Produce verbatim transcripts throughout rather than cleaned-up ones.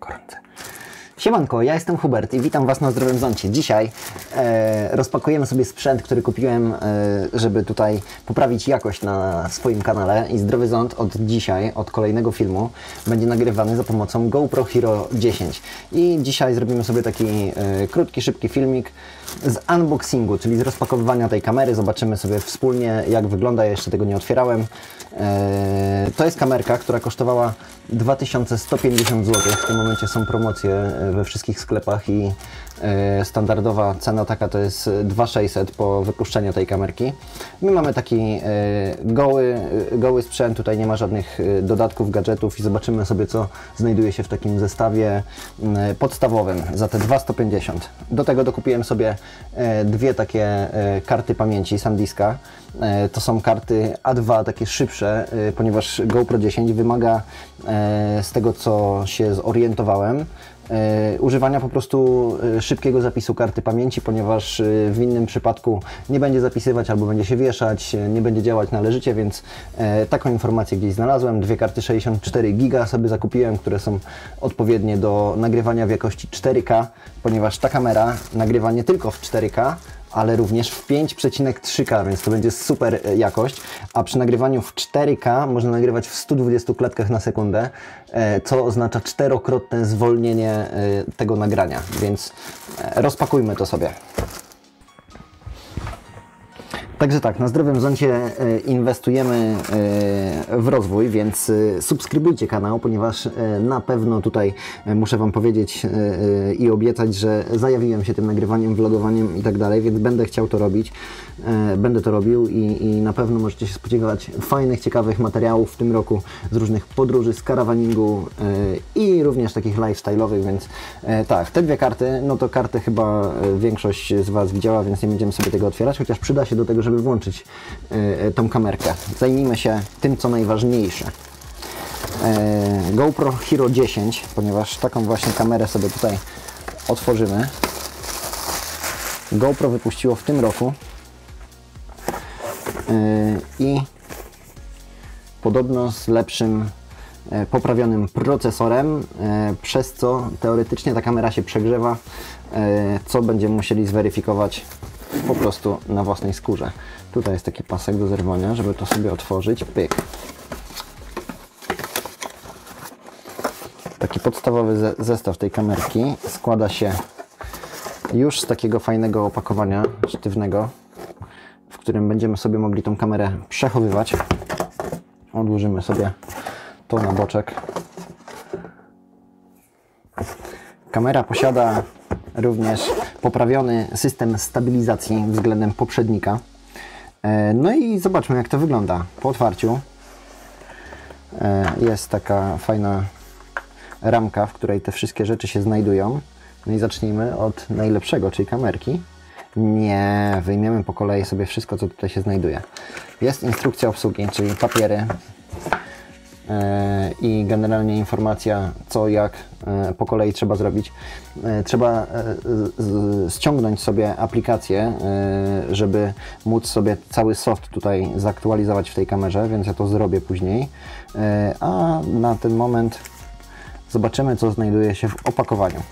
Gorące. Siemanko, ja jestem Hubert i witam Was na Zdrowym Zoncie. Dzisiaj e, rozpakujemy sobie sprzęt, który kupiłem, e, żeby tutaj poprawić jakość na swoim kanale. I Zdrowy Ząd od dzisiaj, od kolejnego filmu, będzie nagrywany za pomocą GoPro Hero dziesięć. I dzisiaj zrobimy sobie taki e, krótki, szybki filmik z unboxingu, czyli z rozpakowywania tej kamery. Zobaczymy sobie wspólnie, jak wygląda. Ja jeszcze tego nie otwierałem. E, to jest kamerka, która kosztowała dwa tysiące sto pięćdziesiąt złotych. W tym momencie są promocje we wszystkich sklepach i e, standardowa cena taka to jest dwa tysiące sześćset po wypuszczeniu tej kamerki. My mamy taki e, goły, goły sprzęt, tutaj nie ma żadnych dodatków, gadżetów i zobaczymy sobie, co znajduje się w takim zestawie e, podstawowym za te dwa tysiące sto pięćdziesiąt. Do tego dokupiłem sobie e, dwie takie e, karty pamięci SanDiska. E, to są karty A dwa, takie szybsze, e, ponieważ GoPro dziesięć wymaga e, z tego, co się zorientowałem, Yy, używania po prostu yy, szybkiego zapisu karty pamięci, ponieważ yy, w innym przypadku nie będzie zapisywać albo będzie się wieszać, yy, nie będzie działać należycie, więc yy, taką informację gdzieś znalazłem. Dwie karty sześćdziesiąt cztery giga sobie zakupiłem, które są odpowiednie do nagrywania w jakości cztery K, ponieważ ta kamera nagrywa nie tylko w cztery K, ale również w pięć przecinek trzy K, więc to będzie super jakość, a przy nagrywaniu w cztery K można nagrywać w stu dwudziestu klatkach na sekundę, co oznacza czterokrotne zwolnienie tego nagrania, więc rozpakujmy to sobie. Także tak, na Zdrowym Zoncie inwestujemy w rozwój, więc subskrybujcie kanał, ponieważ na pewno tutaj muszę Wam powiedzieć i obiecać, że zajawiłem się tym nagrywaniem, vlogowaniem i tak dalej, więc będę chciał to robić, będę to robił i, i na pewno możecie się spodziewać fajnych, ciekawych materiałów w tym roku z różnych podróży, z karawaningu i również takich lifestyle'owych, więc tak, te dwie karty, no to karty chyba większość z Was widziała, więc nie będziemy sobie tego otwierać, chociaż przyda się do tego, żeby włączyć y, tą kamerkę. Zajmijmy się tym, co najważniejsze. Y, GoPro Hero dziesięć, ponieważ taką właśnie kamerę sobie tutaj otworzymy. GoPro wypuściło w tym roku y, i podobno z lepszym y, poprawionym procesorem, y, przez co teoretycznie ta kamera się przegrzewa, y, co będziemy musieli zweryfikować po prostu na własnej skórze. Tutaj jest taki pasek do zerwania, żeby to sobie otworzyć. Pyk. Taki podstawowy ze zestaw tej kamerki składa się już z takiego fajnego opakowania sztywnego, w którym będziemy sobie mogli tą kamerę przechowywać. Odłożymy sobie to na boczek. Kamera posiada również poprawiony system stabilizacji względem poprzednika. No i zobaczmy, jak to wygląda. Po otwarciu jest taka fajna ramka, w której te wszystkie rzeczy się znajdują. No i zacznijmy od najlepszego, czyli kamerki. Nie, wyjmiemy po kolei sobie wszystko, co tutaj się znajduje. Jest instrukcja obsługi, czyli papiery i generalnie informacja, co, jak po kolei trzeba zrobić. Trzeba ściągnąć sobie aplikację, żeby móc sobie cały soft tutaj zaktualizować w tej kamerze, więc ja to zrobię później. A na ten moment zobaczymy, co znajduje się w opakowaniu.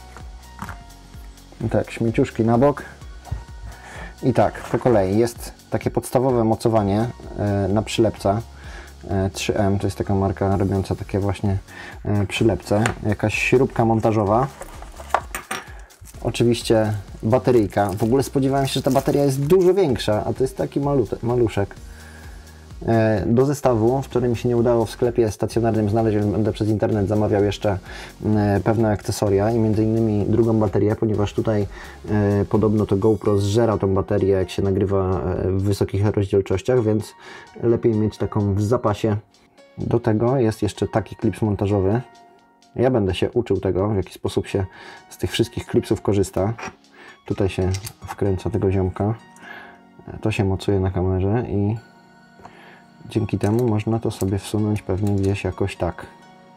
Tak, śmieciuszki na bok. I tak, po kolei jest takie podstawowe mocowanie na przylepca. trzy M to jest taka marka robiąca takie właśnie przylepce. Jakaś śrubka montażowa. Oczywiście bateryjka. W ogóle spodziewałem się, że ta bateria jest dużo większa, a to jest taki maluszek. Do zestawu, w którym mi się nie udało w sklepie stacjonarnym znaleźć, będę przez internet zamawiał jeszcze pewne akcesoria i między innymi drugą baterię, ponieważ tutaj podobno to GoPro zżera tą baterię, jak się nagrywa w wysokich rozdzielczościach, więc lepiej mieć taką w zapasie. Do tego jest jeszcze taki klips montażowy. Ja będę się uczył tego, w jaki sposób się z tych wszystkich klipsów korzysta. Tutaj się wkręca tego ziomka. To się mocuje na kamerze i dzięki temu można to sobie wsunąć pewnie gdzieś jakoś tak.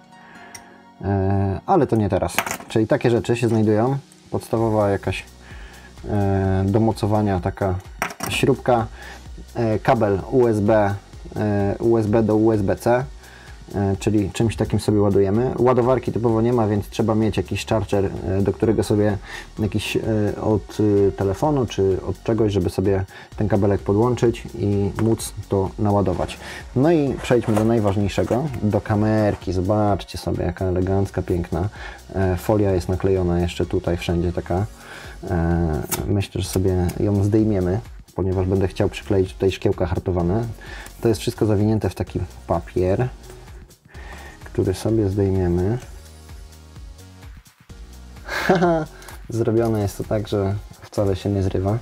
E, ale to nie teraz. Czyli takie rzeczy się znajdują. Podstawowa jakaś e, do mocowania taka śrubka, e, kabel U S B, e, U S B do U S B C, czyli czymś takim sobie ładujemy. Ładowarki typowo nie ma, więc trzeba mieć jakiś charger, do którego sobie jakiś od telefonu czy od czegoś, żeby sobie ten kabelek podłączyć i móc to naładować. No i przejdźmy do najważniejszego, do kamerki. Zobaczcie sobie, jaka elegancka, piękna. Folia jest naklejona jeszcze tutaj wszędzie taka. Myślę, że sobie ją zdejmiemy, ponieważ będę chciał przykleić tutaj szkiełka hartowane. To jest wszystko zawinięte w taki papier, który sobie zdejmiemy. Haha, zrobione jest to tak, że wcale się nie zrywa.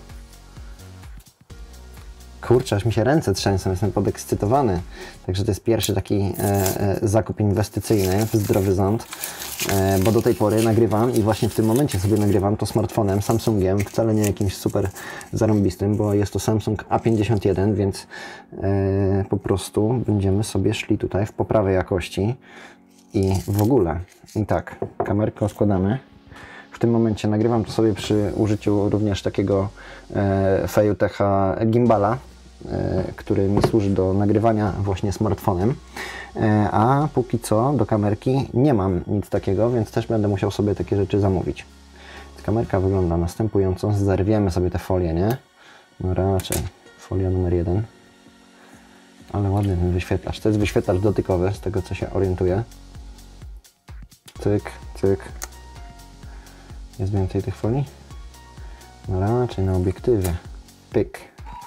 Kurczę, aż mi się ręce trzęsą, jestem podekscytowany. Także to jest pierwszy taki e, e, zakup inwestycyjny w zdrowy ząd, e, bo do tej pory nagrywam i właśnie w tym momencie sobie nagrywam to smartfonem, Samsungiem, wcale nie jakimś super zarąbistym, bo jest to Samsung A pięćdziesiąt jeden, więc e, po prostu będziemy sobie szli tutaj w poprawę jakości i w ogóle. I tak, kamerkę składamy. W tym momencie nagrywam to sobie przy użyciu również takiego e, Fejutecha gimbala, e, który mi służy do nagrywania właśnie smartfonem, e, a póki co do kamerki nie mam nic takiego, więc też będę musiał sobie takie rzeczy zamówić. Kamerka wygląda następująco, zerwiemy sobie te folie, nie? No raczej, folia numer jeden, ale ładny ten wyświetlacz, to jest wyświetlacz dotykowy, z tego co się orientuję. Cyk, cyk. Jest więcej tych folii? No raczej na obiektywie. Pyk.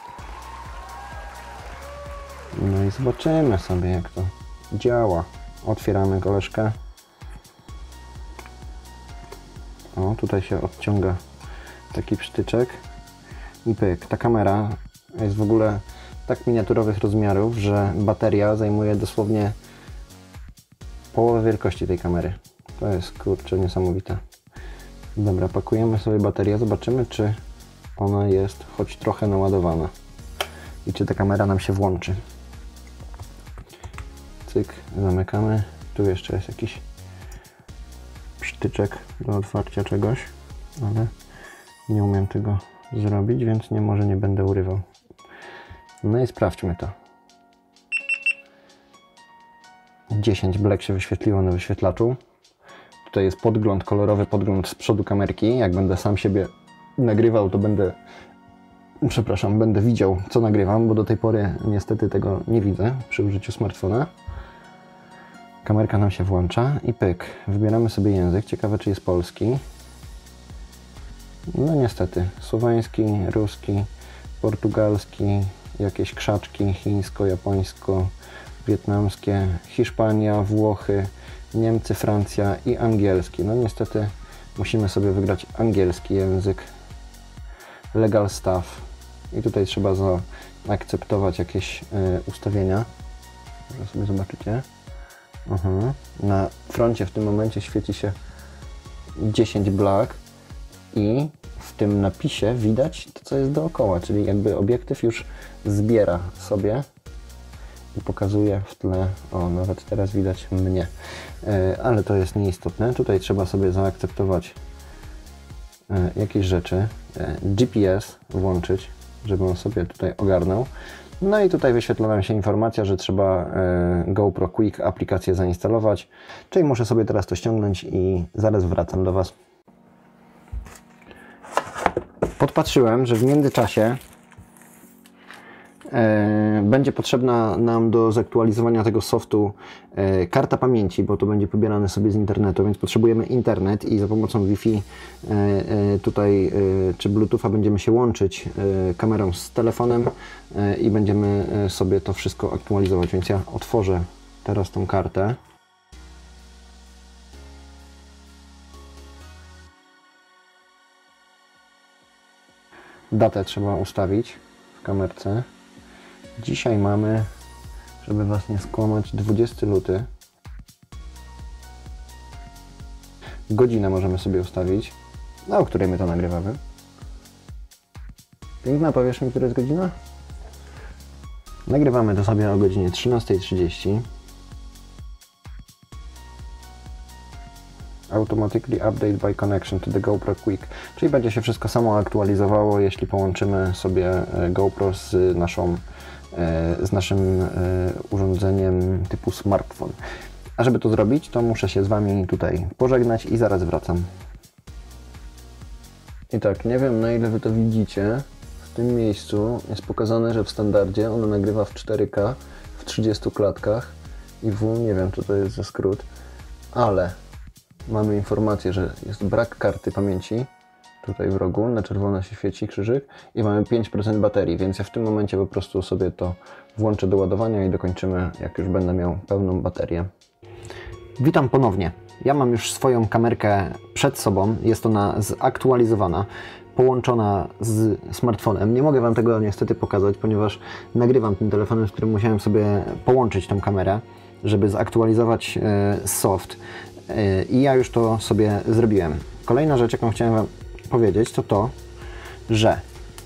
No i zobaczymy sobie, jak to działa. Otwieramy koleżkę. O, tutaj się odciąga taki przytyczek. I pyk. Ta kamera jest w ogóle tak miniaturowych rozmiarów, że bateria zajmuje dosłownie połowę wielkości tej kamery. To jest, kurczę, niesamowite. Dobra, pakujemy sobie baterię, zobaczymy, czy ona jest choć trochę naładowana i czy ta kamera nam się włączy. Cyk, zamykamy. Tu jeszcze jest jakiś sztyczek do otwarcia czegoś, ale nie umiem tego zrobić, więc nie, może nie będę urywał. No i sprawdźmy to. dziesięć black się wyświetliło na wyświetlaczu. Tutaj jest podgląd, kolorowy podgląd z przodu kamerki. Jak będę sam siebie nagrywał, to będę, przepraszam, będę widział, co nagrywam, bo do tej pory niestety tego nie widzę przy użyciu smartfona. Kamerka nam się włącza i pyk. Wybieramy sobie język. Ciekawe, czy jest polski. No niestety, słoweński, ruski, portugalski, jakieś krzaczki, chińsko, japońsko, wietnamskie, Hiszpania, Włochy, Niemcy, Francja i angielski. No niestety musimy sobie wybrać angielski język. Legal stuff. I tutaj trzeba zaakceptować jakieś y, ustawienia. Może sobie zobaczycie. Aha. Na froncie w tym momencie świeci się dziesięć black i w tym napisie widać to, co jest dookoła, czyli jakby obiektyw już zbiera sobie i pokazuje w tle, o, nawet teraz widać mnie, e, ale to jest nieistotne. Tutaj trzeba sobie zaakceptować e, jakieś rzeczy, e, G P S włączyć, żeby on sobie tutaj ogarnął. No i tutaj wyświetla nam się informacja, że trzeba e, GoPro Quick aplikację zainstalować, czyli muszę sobie teraz to ściągnąć i zaraz wracam do Was. Podpatrzyłem, że w międzyczasie e, będzie potrzebna nam do zaktualizowania tego softu e, karta pamięci, bo to będzie pobierane sobie z internetu, więc potrzebujemy internet i za pomocą Wi-Fi e, e, tutaj e, czy Bluetootha będziemy się łączyć e, kamerą z telefonem e, i będziemy e, sobie to wszystko aktualizować, więc ja otworzę teraz tą kartę. Datę trzeba ustawić w kamerce. Dzisiaj mamy, żeby Was nie skłamać, dwudziesty luty. Godzinę możemy sobie ustawić, no, o której my to nagrywamy. Piękna, powiesz mi, która jest godzina? Nagrywamy to sobie o godzinie trzynastej trzydzieści. Automatically update by connection to the GoPro Quick, czyli będzie się wszystko samo aktualizowało, jeśli połączymy sobie GoPro z naszą z naszym urządzeniem typu smartfon. A żeby to zrobić, to muszę się z Wami tutaj pożegnać i zaraz wracam. I tak, nie wiem na ile Wy to widzicie, w tym miejscu jest pokazane, że w standardzie ona nagrywa w cztery K w trzydziestu klatkach i W, nie wiem co to jest za skrót, ale mamy informację, że jest brak karty pamięci, tutaj w rogu, na czerwono się świeci krzyżyk i mamy pięć procent baterii, więc ja w tym momencie po prostu sobie to włączę do ładowania i dokończymy, jak już będę miał pełną baterię. Witam ponownie. Ja mam już swoją kamerkę przed sobą, jest ona zaktualizowana, połączona z smartfonem. Nie mogę Wam tego niestety pokazać, ponieważ nagrywam tym telefonem, z którym musiałem sobie połączyć tą kamerę, żeby zaktualizować soft i ja już to sobie zrobiłem. Kolejna rzecz, jaką chciałem Wam powiedzieć, to to, że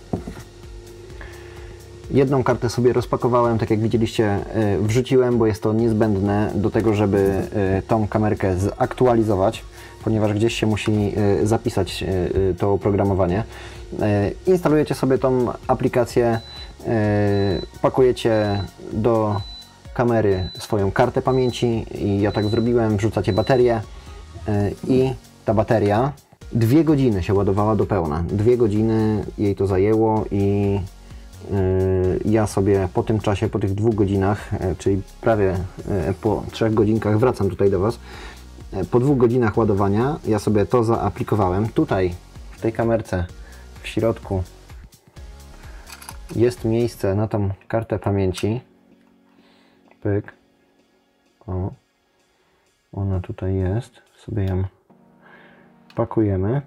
jedną kartę sobie rozpakowałem, tak jak widzieliście, wrzuciłem, bo jest to niezbędne do tego, żeby tą kamerkę zaktualizować, ponieważ gdzieś się musi zapisać to oprogramowanie. Instalujecie sobie tą aplikację, pakujecie do kamery swoją kartę pamięci i ja tak zrobiłem, wrzucacie baterię i ta bateria dwie godziny się ładowała do pełna. Dwie godziny jej to zajęło i ja sobie po tym czasie, po tych dwóch godzinach, czyli prawie po trzech godzinkach wracam tutaj do Was, po dwóch godzinach ładowania ja sobie to zaaplikowałem. Tutaj w tej kamerce w środku jest miejsce na tą kartę pamięci. Pyk. O. Ona tutaj jest. Sobie ją pakujemy.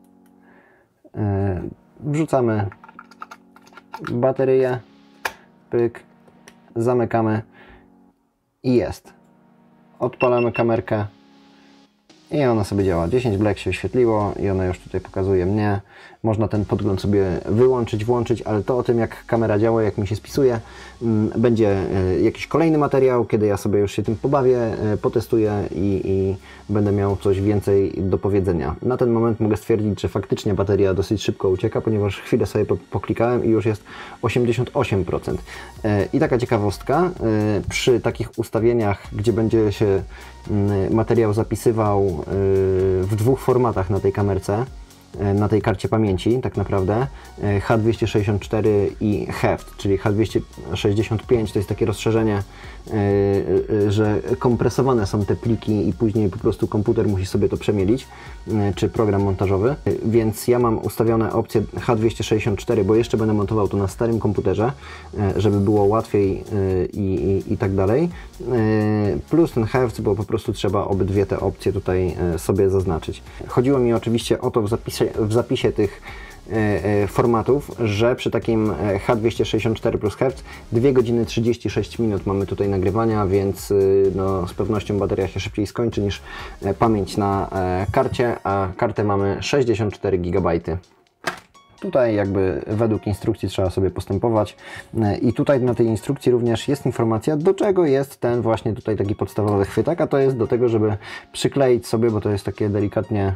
Wrzucamy baterię, pyk, zamykamy i jest. Odpalamy kamerkę i ona sobie działa. dziesięć black się wyświetliło i ona już tutaj pokazuje mnie. Można ten podgląd sobie wyłączyć, włączyć, ale to o tym, jak kamera działa, jak mi się spisuje, będzie jakiś kolejny materiał, kiedy ja sobie już się tym pobawię, potestuję i, i będę miał coś więcej do powiedzenia. Na ten moment mogę stwierdzić, że faktycznie bateria dosyć szybko ucieka, ponieważ chwilę sobie poklikałem i już jest osiemdziesiąt osiem procent. I taka ciekawostka, przy takich ustawieniach, gdzie będzie się materiał zapisywał w dwóch formatach na tej kamerce, na tej karcie pamięci tak naprawdę, H dwieście sześćdziesiąt cztery i heft, czyli H dwieście sześćdziesiąt pięć to jest takie rozszerzenie, że kompresowane są te pliki i później po prostu komputer musi sobie to przemielić, czy program montażowy, więc ja mam ustawione opcje H dwieście sześćdziesiąt cztery, bo jeszcze będę montował to na starym komputerze, żeby było łatwiej i, i, i tak dalej, plus ten heft, bo po prostu trzeba obydwie te opcje tutaj sobie zaznaczyć. Chodziło mi oczywiście o to w zapisie, w zapisie tych formatów, że przy takim H dwieście sześćdziesiąt cztery plus heft dwie godziny trzydzieści sześć minut mamy tutaj nagrywania, więc no, z pewnością bateria się szybciej skończy niż pamięć na karcie, a kartę mamy sześćdziesiąt cztery gigabajty. Tutaj jakby według instrukcji trzeba sobie postępować i tutaj na tej instrukcji również jest informacja, do czego jest ten właśnie tutaj taki podstawowy chwytak, a to jest do tego, żeby przykleić sobie, bo to jest takie delikatnie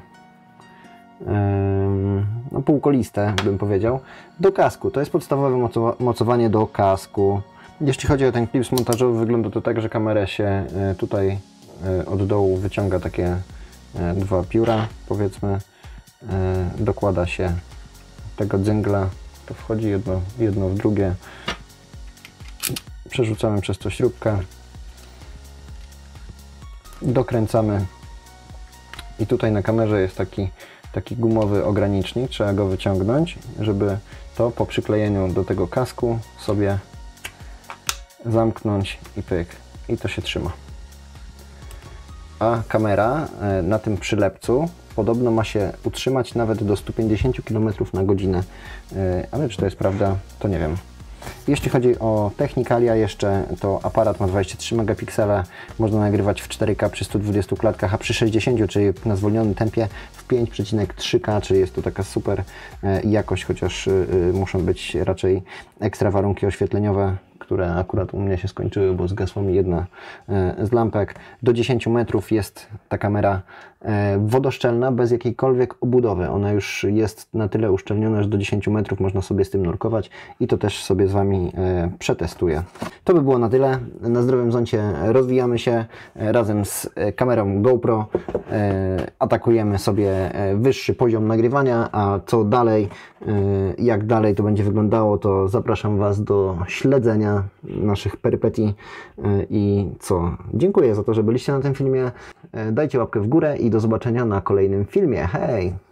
no, półkoliste, bym powiedział, do kasku. To jest podstawowe mocowanie do kasku. Jeśli chodzi o ten klips montażowy, wygląda to tak, że kamerę się tutaj od dołu wyciąga takie dwa pióra, powiedzmy, dokłada się tego dzęgla, to wchodzi jedno, jedno w drugie, przerzucamy przez to śrubkę, dokręcamy i tutaj na kamerze jest taki taki gumowy ogranicznik, trzeba go wyciągnąć, żeby to po przyklejeniu do tego kasku sobie zamknąć i pyk. I to się trzyma. A kamera na tym przylepcu podobno ma się utrzymać nawet do stu pięćdziesięciu kilometrów na godzinę, ale czy to jest prawda, to nie wiem. Jeśli chodzi o technikalia jeszcze, to aparat ma dwadzieścia trzy megapiksele, można nagrywać w cztery K przy stu dwudziestu klatkach, a przy sześćdziesięciu, czyli na zwolnionym tempie w pięć przecinek trzy K, czyli jest to taka super jakość, chociaż muszą być raczej ekstra warunki oświetleniowe, które akurat u mnie się skończyły, bo zgasła mi jedna z lampek. Do dziesięciu metrów jest ta kamera wodoszczelna, bez jakiejkolwiek obudowy. Ona już jest na tyle uszczelniona, że do dziesięciu metrów można sobie z tym nurkować i to też sobie z Wami przetestuję. To by było na tyle. Na Zdrowym Zoncie rozwijamy się razem z kamerą GoPro. Atakujemy sobie wyższy poziom nagrywania, a co dalej, jak dalej to będzie wyglądało, to zapraszam Was do śledzenia naszych perypetii i co? Dziękuję za to, że byliście na tym filmie. Dajcie łapkę w górę i do zobaczenia na kolejnym filmie. Hej!